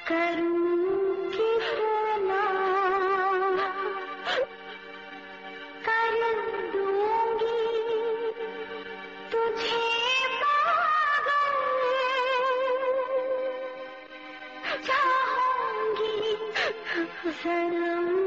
करूं कितना कर दूंगी तुझे पागल, चाहूंगी सनम